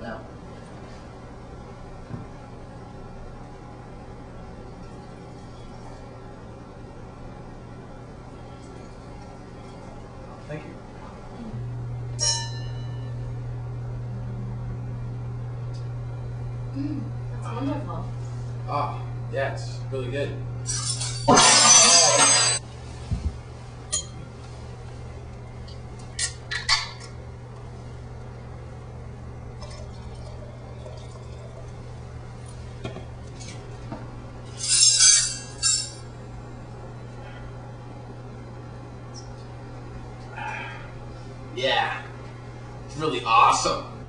now. Thank you. That's wonderful. Ah, yeah, it's really good. Yeah, it's really awesome.